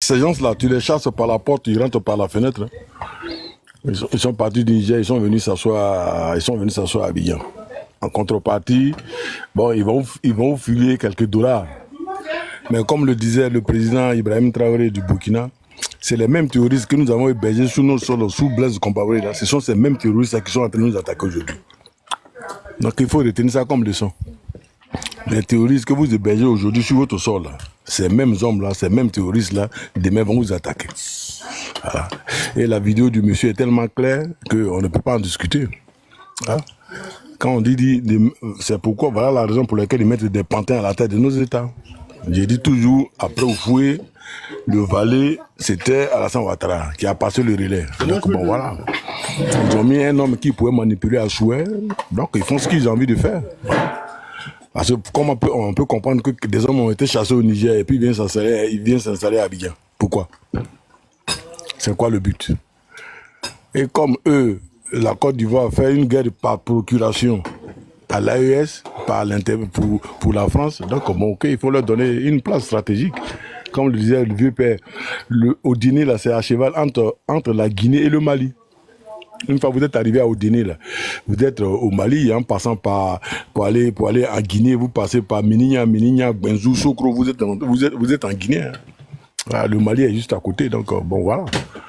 ces gens-là, tu les chasses par la porte, ils rentrent par la fenêtre. Ils sont partis du Niger, ils sont venus s'asseoir à Abidjan. En contrepartie, bon, ils vont filer quelques dollars. Mais comme le disait le président Ibrahim Traoré du Burkina, c'est les mêmes terroristes que nous avons hébergés sous nos sols, sous Blaise Compaoré. Ce sont ces mêmes terroristes qui sont en train de nous attaquer aujourd'hui. Donc il faut retenir ça comme leçon. Les terroristes que vous hébergez aujourd'hui sur votre sol, là, ces mêmes hommes-là, ces mêmes terroristes-là, demain vont vous attaquer. Voilà. Et la vidéo du monsieur est tellement claire qu'on ne peut pas en discuter. Voilà. Quand on dit c'est pourquoi, voilà la raison pour laquelle ils mettent des pantins à la tête de nos États. J'ai dit toujours, après Oufoué, le valet, c'était Alassane Ouattara qui a passé le relais. Donc bon, voilà. Ils ont mis un homme qui pouvait manipuler à souhait, donc ils font ce qu'ils ont envie de faire. Parce que comme on peut comprendre que des hommes ont été chassés au Niger et puis ils viennent s'installer à Abidjan. Pourquoi? C'est quoi le but? Et comme eux, la Côte d'Ivoire fait une guerre par procuration à l'AES, pour la France, donc bon, ok, il faut leur donner une place stratégique. Comme le disait le vieux père, au dîner, là, c'est à cheval entre la Guinée et le Mali. Une fois que vous êtes arrivé à Odéné, là, vous êtes au Mali, en passant pour aller en Guinée, vous passez par Minigna, Benzou, Sokro, vous êtes en Guinée. Hein. Voilà, le Mali est juste à côté, donc bon, voilà.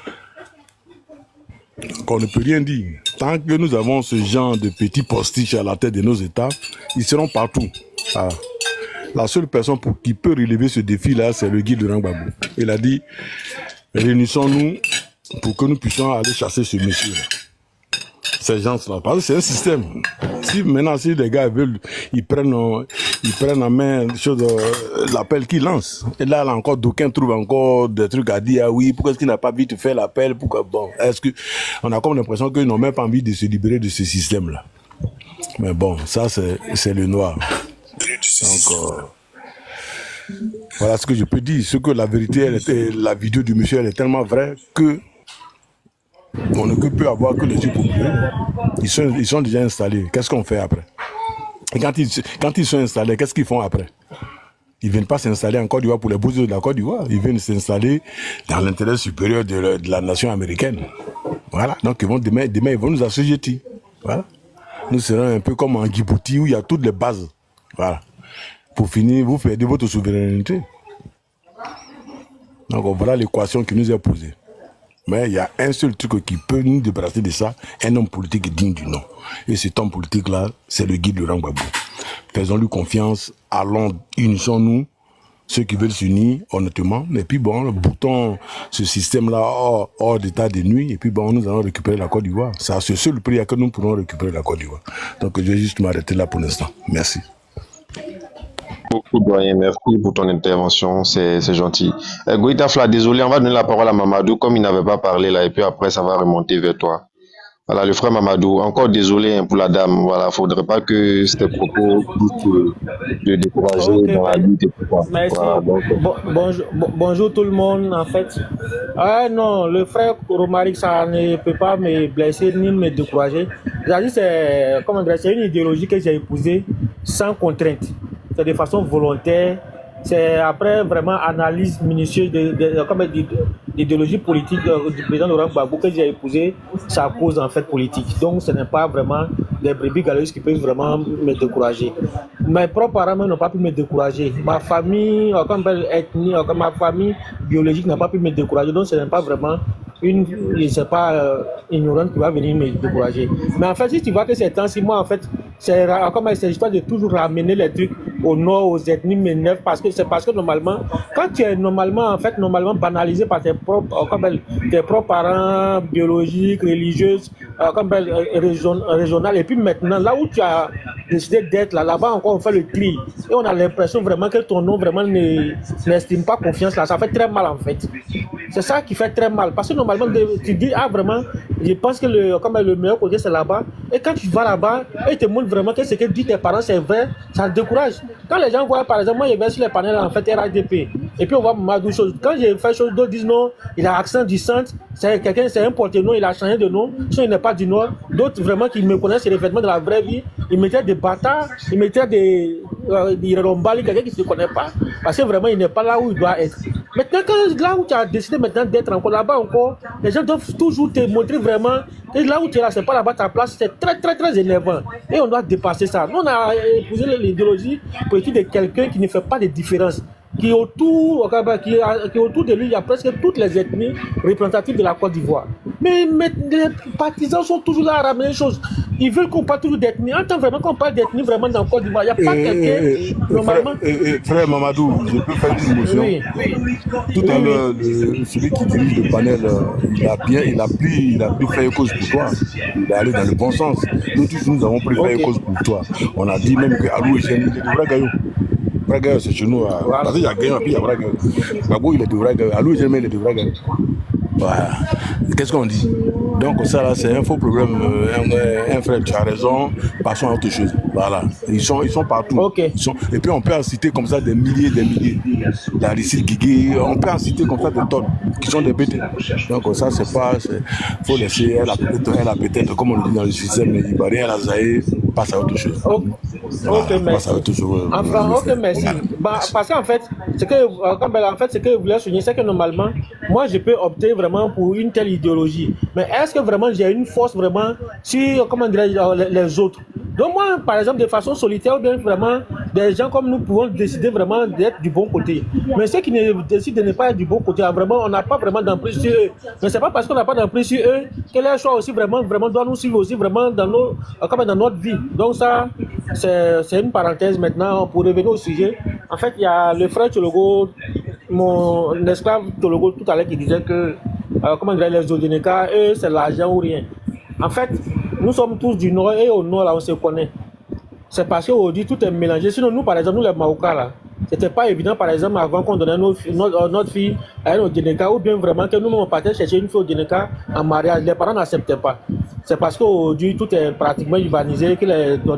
Donc, on ne peut rien dire. Tant que nous avons ce genre de petits postiches à la tête de nos États, ils seront partout. Voilà. La seule personne qui peut relever ce défi-là, c'est le guide Laurent Gbagbo. Il a dit, réunissons-nous pour que nous puissions aller chasser ce monsieur-là. Ces gens-là, parce que c'est un système. Si maintenant, si les gars veulent, ils prennent en main l'appel qu'ils lancent. Et là encore, d'aucuns trouvent encore des trucs à dire. Ah oui, pourquoi est-ce qu'il n'a pas vite fait l'appel? Pourquoi bon? Est-ce que on a comme l'impression qu'ils n'ont même pas envie de se libérer de ce système-là. Mais bon, ça c'est le noir. Donc voilà ce que je peux dire. Ce que la vérité, la vidéo du monsieur, elle est tellement vraie que on ne peut avoir que les yeux pour brûler. Ils sont déjà installés. Qu'est-ce qu'on fait après? Et quand ils sont installés, qu'est-ce qu'ils font après? Ils ne viennent pas s'installer en Côte d'Ivoire pour les besoins de la Côte d'Ivoire. Ils viennent s'installer dans l'intérêt supérieur de la nation américaine. Voilà. Donc demain, ils vont nous assujettir. Voilà. Nous serons un peu comme en Djibouti où il y a toutes les bases. Voilà. Pour finir, vous perdez votre souveraineté. Donc voilà l'équation qui nous est posée. Mais il y a un seul truc qui peut nous débarrasser de ça, un homme politique digne du nom. Et cet homme politique-là, c'est le guide Laurent Gbagbo. Faisons-lui confiance, allons, unissons-nous, ceux qui veulent s'unir, honnêtement. Et puis bon, boutons ce système-là hors d'état de nuit, et puis bon, nous allons récupérer la Côte d'Ivoire. C'est à ce seul prix que nous pourrons récupérer la Côte d'Ivoire. Donc je vais juste m'arrêter là pour l'instant. Merci. Beaucoup, doyen, merci pour ton intervention, c'est gentil. Goïta Fla, désolé, on va donner la parole à Mamadou, comme il n'avait pas parlé là, et puis après ça va remonter vers toi. Voilà, le frère Mamadou, encore désolé hein, pour la dame, voilà, faudrait pas que ces propos de décourager okay, dans la lutte et tout ça. Merci. Voilà, donc... bonjour tout le monde, en fait. Ah non, le frère Romaric, ça ne peut pas me blesser ni me décourager. C'est une idéologie que j'ai épousée sans contrainte. C'est de façon volontaire. C'est après vraiment analyse minutieuse d'idéologie politique du président Laurent Gbagbo que j'ai épousé sa cause en fait politique. Donc ce n'est pas vraiment des brebis galeuses qui peuvent vraiment me décourager. Mes propres parents n'ont pas pu me décourager. Ma famille, comme ethnie, ma famille biologique n'a pas pu me décourager. Donc ce n'est pas vraiment une ignorante qui va venir me décourager. Mais en fait, si tu vois que ces temps-ci, moi en fait, c'est l'histoire de toujours ramener les trucs au nord, aux ethnies m'énerve parce que normalement, quand tu es normalement banalisé par tes propres parents biologiques, religieuses, régionales, et puis maintenant, là où tu as décidé d'être, là-bas encore on fait le tri, et on a l'impression vraiment que ton nom vraiment n'estime pas confiance là, ça fait très mal en fait. C'est ça qui fait très mal, parce que normalement, tu dis, ah vraiment, je pense que le meilleur côté c'est là-bas, et quand tu vas là-bas, et te montrent vraiment que ce que disent tes parents c'est vrai, ça te décourage. Quand les gens voient, par exemple, moi je vais sur les panels en fait RADP, et puis on voit Mamadou chose. Quand j'ai fait chose, d'autres disent non, il a accent du centre, c'est un porte-nom, il a changé de nom, sinon il n'est pas du nord. D'autres vraiment qui me connaissent les vêtements de la vraie vie, ils mettaient des bâtards, ils mettaient des rombali, quelqu'un qui ne se connaît pas, parce que vraiment il n'est pas là où il doit être. Maintenant, là où tu as décidé maintenant d'être encore là-bas encore, les gens doivent toujours te montrer vraiment que là où tu es là, c'est pas là-bas ta place, c'est très très très énervant. Et on doit dépasser ça. Nous, on a épousé l'idéologie politique de quelqu'un qui ne fait pas de différence. Qui autour de lui, il y a presque toutes les ethnies représentatives de la Côte d'Ivoire. Mais les partisans sont toujours là à ramener les choses. Ils veulent qu'on parle toujours d'ethnie. En tant vraiment qu'on parle d'ethnie vraiment dans la Côte d'Ivoire, il n'y a pas quelqu'un normalement. Frère Mamadou, je peux faire une motion. Oui. Tout à l'heure, celui qui dirige le panel, il a pris faire cause pour toi. Il est allé dans le bon sens. Nous tous, nous avons pris faire cause pour toi. On a dit même que Alou et Chen, il devrait gagner. Braga, c'est chez nous. Parce qu'il y a gagné, puis il y a Braga. Gbagbo, il est de Braga. Alou, il est de Braga. Voilà. Qu'est-ce qu'on dit? Donc ça là, c'est un faux problème. Un frère, tu as raison. Passons à autre chose. Voilà. Ils sont partout. Okay. Et puis on peut en citer comme ça des milliers. La Rissi Guigui, on peut en citer comme ça des tonnes qui sont des bêtes. Donc ça, c'est pas. Faut laisser. Elle a peut-être, comme on le dit dans le système ivoirien, elle a zaï, passe à autre chose. Ok, merci. Enfin, ok, merci. Bah, parce qu'en fait, ce que je voulais souligner, c'est que normalement, moi, je peux opter vraiment pour une telle idéologie. Mais est-ce que vraiment j'ai une force vraiment sur, comment dirais-je, les autres? Donc moi, par exemple, de façon solitaire, ou bien vraiment, des gens comme nous pouvons décider vraiment d'être du bon côté. Mais ceux qui décident de ne pas être du bon côté, vraiment, on n'a pas vraiment d'emprise sur eux. Mais c'est pas parce qu'on n'a pas d'emprise sur eux que leur choix aussi vraiment doit nous suivre aussi vraiment dans notre vie. Donc ça, c'est une parenthèse maintenant. Pour revenir au sujet, en fait, il y a le frère Tchologo, mon esclave Tchologo tout à l'heure qui disait que les Odineka, eux, c'est l'argent ou rien. En fait, nous sommes tous du Nord et au Nord, là, on se connaît. C'est parce qu'aujourd'hui, tout est mélangé. Sinon, nous, par exemple, nous, les Maoka, là, c'était pas évident, par exemple, avant qu'on donnait notre fille à un Odineka, ou bien vraiment que nous, on partait chercher une fille Odineka en mariage. Les parents n'acceptaient pas. C'est parce qu'aujourd'hui, tout est pratiquement urbanisé, que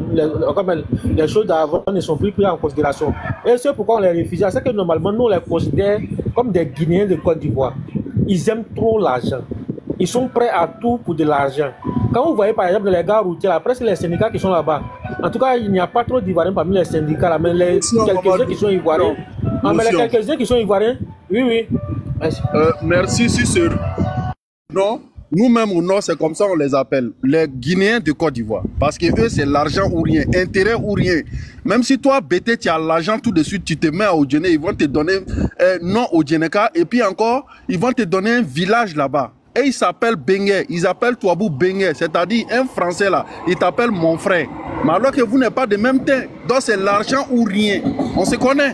les choses d'avant ne sont plus prises en considération. Et c'est pourquoi on les refuse. C'est que normalement, nous, on les considère comme des Guinéens de Côte d'Ivoire. Ils aiment trop l'argent. Ils sont prêts à tout pour de l'argent. Quand vous voyez par exemple les gars routiers, là, presque les syndicats qui sont là-bas, en tout cas, il n'y a pas trop d'Ivoiriens parmi les syndicats, là, mais quelques-uns qui sont Ivoiriens. Mais les quelques-uns qui sont Ivoiriens, oui. Merci. Merci, si c'est... Non, nous-mêmes au Nord, c'est comme ça on les appelle, les Guinéens de Côte d'Ivoire. Parce que eux, c'est l'argent ou rien, intérêt ou rien. Même si toi, Bété, tu as l'argent tout de suite, tu te mets à Odjene, ils vont te donner non Odjeneka, et puis encore, ils vont te donner un village là-bas. Et ils s'appellent Bengue, ils appellent Touabou Bengue, c'est-à-dire un Français là, il t'appelle mon frère. Mais alors que vous n'êtes pas de même teint, donc c'est l'argent ou rien. On se connaît.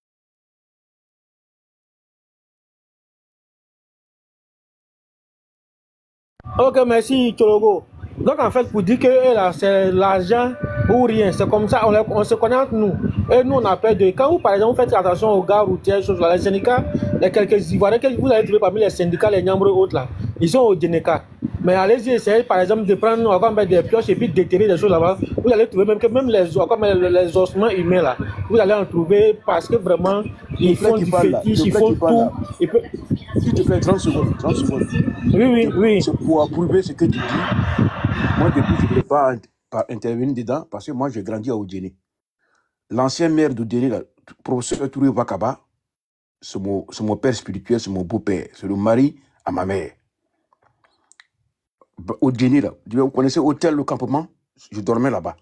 Ok, merci Tchologo. Donc en fait, pour dire que c'est l'argent ou rien, c'est comme ça, on se connaît entre nous. Et nous, on a peur de... Quand vous, par exemple, vous faites attention aux gars routiers, choses là, les syndicats, les quelques Ivoiriens que vous allez trouver parmi les syndicats, les Niambre autres là, ils sont au Djeneka. Mais allez-y, essayez par exemple de prendre, on va mettre des pioches et puis déterrer des choses là-bas. Vous allez trouver même les ossements humains là, vous allez en trouver parce que vraiment, ils font du fétiche, ils font tout. S'il te plaît, 30 secondes. Oui. C'est pour approuver ce que tu dis. Moi, depuis, je ne voulais pas intervenir dedans parce que moi, j'ai grandi à Odjene. L'ancien maire d'Odjene, le professeur Touré Wakaba, c'est mon père spirituel, c'est mon beau-père. C'est le mari à ma mère. Odjene, là, vous connaissez Hôtel Le Campement? Je dormais là-bas.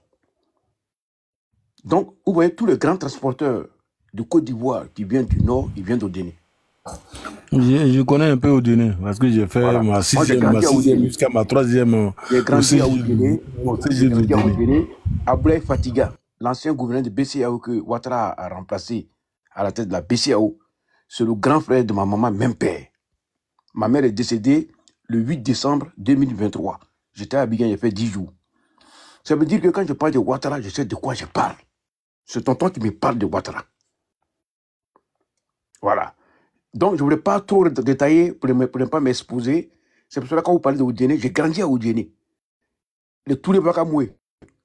Donc, vous voyez, tous les grands transporteurs de Côte d'Ivoire qui viennent du Nord, ils viennent d'Odjene. Je connais un peu Odjene parce que j'ai fait ma sixième jusqu'à ma troisième. J'ai grandi à Odjene. Abdoulaye Fatiga, l'ancien gouverneur de BCAO que Ouattara a remplacé à la tête de la BCAO, c'est le grand frère de ma maman, même père. Ma mère est décédée le 8 décembre 2023. J'étais à Abidjan, j'ai fait 10 jours. Ça veut dire que quand je parle de Ouattara, je sais de quoi je parle. C'est tonton qui me parle de Ouattara. Voilà. Donc, je ne voulais pas trop détailler pour ne pas m'exposer. C'est pour cela que quand vous parlez de Odjene, j'ai grandi à Odjene. De tous les Bakamoué,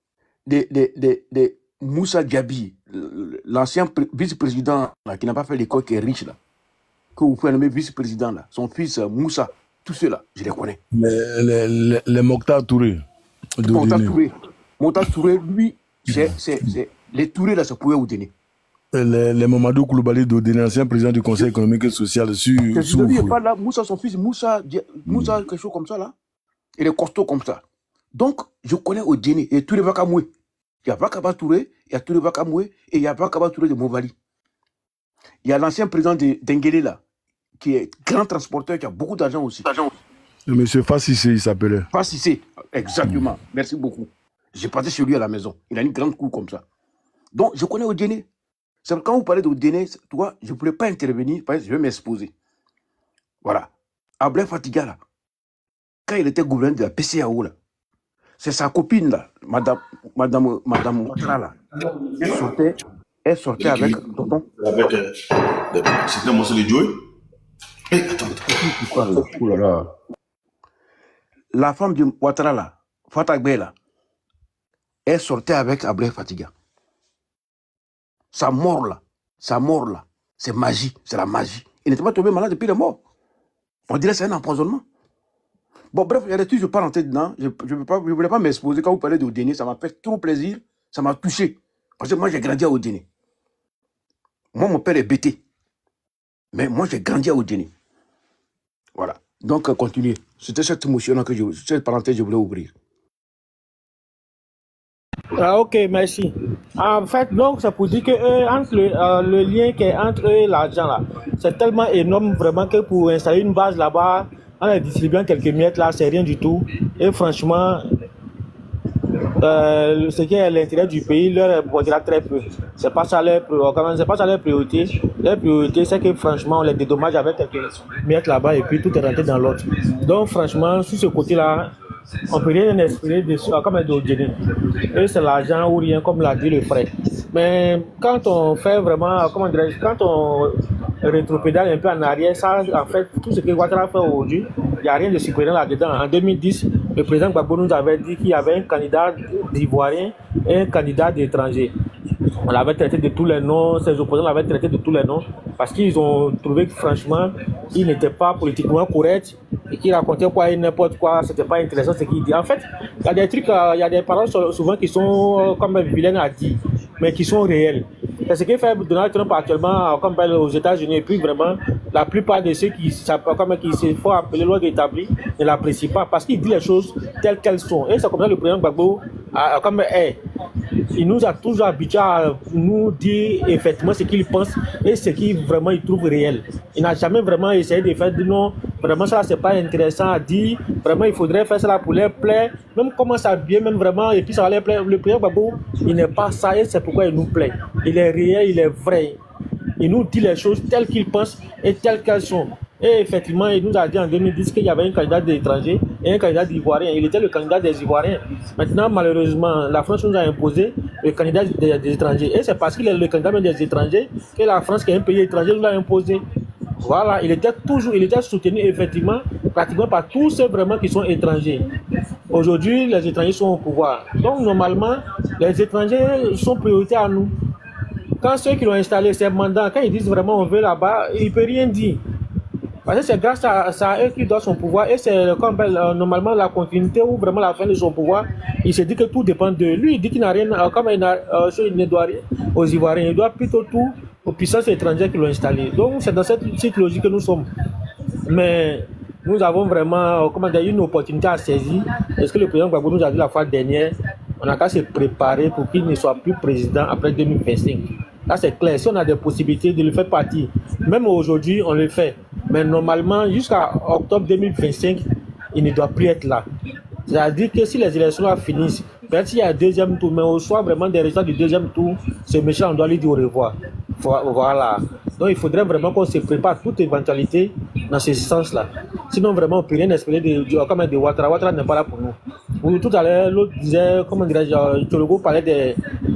de Moussa Diaby, l'ancien vice-président qui n'a pas fait l'école, qui est riche, là, que vous pouvez nommer vice-président, là, son fils Moussa, tous ceux-là, je les connais. Les Mokhtar Touré. Mokhtar Touré, lui, les Touré, là, c'est pour Odjene. Les Mamadou Koulibaly d'Odéné, ancien président du Conseil économique et social sur lui, il pas là, Moussa, son fils, Moussa, quelque chose comme ça là. Il est costaud comme ça. Donc, je connais Odéné et tous les Vakamoué. Il y a Vakaba Touré, il y a tous les Vakamoué et il y a Vakaba Touré de Movali. Il y a l'ancien président d'Enguélé là, qui est grand transporteur, qui a beaucoup d'argent aussi. Monsieur Fassissé, il s'appelait. Fassissé, exactement. Merci beaucoup. J'ai passé chez lui à la maison. Il a une grande cour comme ça. Donc, je connais Odéné. Quand vous parlez d'Odéné, toi, je ne voulais pas intervenir parce que je vais m'exposer. Voilà. Ablai Fatiga, là, quand il était gouverneur de la PCAO, là, c'est sa copine, là, Madame Ouattara, là. Elle sortait avec tonton. C'était mon seul Joey. Attends. Oh là là. La femme de Ouattara, là, Fatagbe, là, elle sortait avec Ablai Fatiga. Sa mort là, c'est magie, c'est la magie. Il n'était pas tombé malade depuis la mort. On dirait que c'est un empoisonnement. Bon, bref, il y a des trucs, je ne vais pas rentrer dedans. Je ne voulais pas m'exposer. Quand vous parlez d'Odéné, ça m'a fait trop plaisir. Ça m'a touché. Parce que moi, j'ai grandi à Odéné. Moi, mon père est bêté. Mais moi, j'ai grandi à Odéné. Voilà. Donc, continuez. C'était cette émotion-là cette parenthèse que je voulais ouvrir. Ah, ok, merci. En fait, donc, c'est pour dire que le lien qui est entre eux et l'argent, là, c'est tellement énorme, vraiment, que pour installer une base là-bas, en les distribuant quelques miettes, là, c'est rien du tout. Et franchement, ce qui est l'intérêt du pays leur importera très peu. C'est pas ça leur priorité. Leur priorité, c'est que franchement, on les dédommage avec quelques miettes là-bas et puis tout est rentré dans l'autre. Donc, franchement, sur ce côté-là, on ne peut rien espérer comme d'Odéné. Et c'est l'argent ou rien, comme l'a dit le frère. Mais quand on fait vraiment, quand on rétropédale un peu en arrière, ça, en fait, tout ce que Ouattara fait aujourd'hui, il n'y a rien de surprenant là-dedans. En 2010, le président Gbagbo nous avait dit qu'il y avait un candidat d'Ivoirien et un candidat d'étranger. On l'avait traité de tous les noms, ses opposants l'avaient traité de tous les noms, parce qu'ils ont trouvé que franchement, il n'était pas politiquement correct et qu'il racontait quoi et n'importe quoi, c'était pas intéressant ce qu'il dit. En fait, il y a des trucs, il y a des paroles souvent qui sont comme vilaines à dire, mais qui sont réelles. C'est ce que fait Donald Trump actuellement, comme aux États-Unis, et puis vraiment, la plupart de ceux qui se font appeler loi établie ne l'apprécient pas parce qu'il dit les choses telles qu'elles sont. Et c'est comme ça le président Gbagbo, comme il nous a toujours habitués à nous dire effectivement ce qu'il pense et ce qu'il vraiment il trouve réel. Il n'a jamais vraiment essayé de faire non, vraiment ça c'est pas intéressant à dire, vraiment il faudrait faire cela pour leur plaire, même comment ça bien, même vraiment, et puis ça va leur plaire. Le président Gbagbo, il n'est pas ça et c'est pourquoi il nous plaît. Il est réel, il est vrai. Il nous dit les choses telles qu'il pense et telles qu'elles sont. Et effectivement, il nous a dit en 2010 qu'il y avait un candidat d'étranger et un candidat d'Ivoirien. Il était le candidat des Ivoiriens. Maintenant, malheureusement, la France nous a imposé le candidat des étrangers. Et c'est parce qu'il est le candidat des étrangers que la France, qui est un pays étranger, nous l'a imposé. Voilà, il était soutenu effectivement, pratiquement par tous ceux vraiment qui sont étrangers. Aujourd'hui, les étrangers sont au pouvoir. Donc, normalement, les étrangers sont prioritaires à nous. Quand ceux qui l'ont installé, ces mandats, quand ils disent vraiment on veut là-bas, il ne peut rien dire. Parce que c'est grâce à eux qu'il doit son pouvoir et c'est comme normalement la continuité ou vraiment la fin de son pouvoir. Il se dit que tout dépend de lui. Il dit qu'il n'a rien, comme il ne doit rien aux Ivoiriens, il doit plutôt tout aux puissances étrangères qui l'ont installé. Donc c'est dans cette logique que nous sommes. Mais nous avons vraiment une opportunité à saisir. Est-ce que le président Gbagbo nous a dit la fois dernière, on n'a qu'à se préparer pour qu'il ne soit plus président après 2025. Là c'est clair, si on a des possibilités de le faire partir, même aujourd'hui on le fait. Mais normalement, jusqu'à octobre 2025, il ne doit plus être là. C'est-à-dire que si les élections finissent, peut-être s'il y a un deuxième tour, mais au soir vraiment des résultats du deuxième tour, ce méchant, on doit lui dire au revoir. Voilà. Donc il faudrait vraiment qu'on se prépare à toute éventualité dans ce sens-là. Sinon, vraiment, on ne peut rien espérer de Ouattara. Ouattara n'est pas là pour nous. Oui, tout à l'heure, l'autre disait, Tchologo parlait des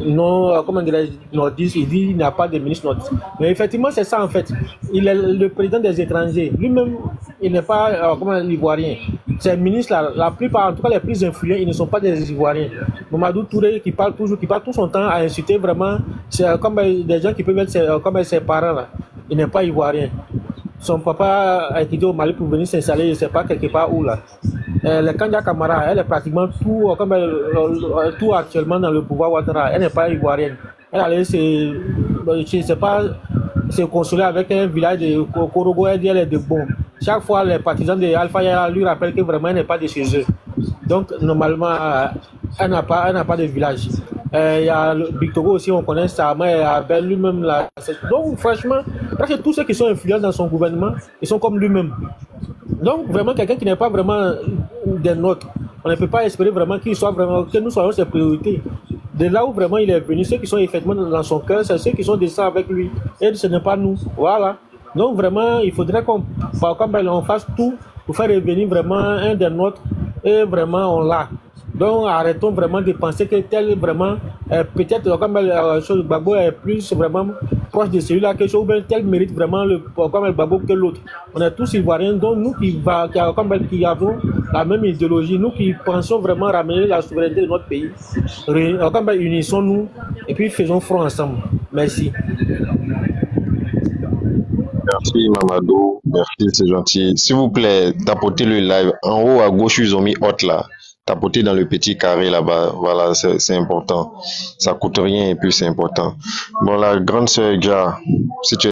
nordistes, il dit qu'il n'y a pas de ministre nordiste. Mais effectivement, c'est ça en fait. Il est le président des étrangers. Lui-même, il n'est pas l'Ivoirien. Ces ministres, la plupart, en tout cas les plus influents, ils ne sont pas des Ivoiriens. Mamadou Touré, qui parle tout son temps à insulter vraiment, c'est comme des gens qui peuvent être comme ses parents là. Il n'est pas Ivoirien. Son papa a quitté au Mali pour venir s'installer, je ne sais pas quelque part où là. Le Kanja Kamara, elle est pratiquement tout actuellement dans le pouvoir Ouattara. Elle n'est pas ivoirienne. Elle allait je ne sais pas, se consoler avec un village de Korogo et dire de bon. Chaque fois, les partisans de Alpha Yara lui rappellent que vraiment, elle n'est pas de chez eux. Donc, normalement, elle n'a pas de village. Il y a le Victogo aussi, on connaît ça, mais Abel lui-même. Donc, franchement, presque tous ceux qui sont influents dans son gouvernement, ils sont comme lui-même. Donc, vraiment, quelqu'un qui n'est pas vraiment des nôtres, on ne peut pas espérer vraiment qu'il soit vraiment, que nous soyons ses priorités. De là où vraiment il est venu, ceux qui sont effectivement dans son cœur, c'est ceux qui sont descendus avec lui. Et ce n'est pas nous. Voilà. Donc, vraiment, il faudrait qu'on fasse tout pour faire revenir vraiment un des nôtres. Et vraiment, on l'a. Donc, arrêtons vraiment de penser que tel vraiment, peut-être comme le Gbagbo est plus vraiment proche de celui-là que ou bien tel mérite vraiment comme le Gbagbo que l'autre. On est tous ivoiriens, donc nous qui avons la même idéologie, nous qui pensons vraiment ramener la souveraineté de notre pays, unissons-nous et puis faisons front ensemble. Merci. Merci Mamadou, merci, c'est gentil. S'il vous plaît, tapotez le live. En haut à gauche, ils ont mis hot là. Tapotez dans le petit carré là-bas. Voilà, c'est important. Ça coûte rien et puis c'est important. Bon, la grande sœur Ja, si tu